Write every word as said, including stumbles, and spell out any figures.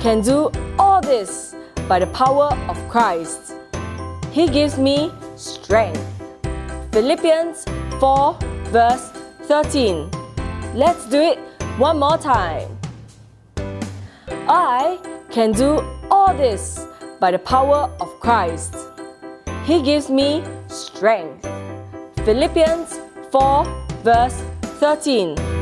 can do all this by the power of Christ. He gives me strength. Philippians four verse thirteen. Let's do it one more time. I can do all this by the power of Christ. He gives me strength. Philippians four verse thirteen.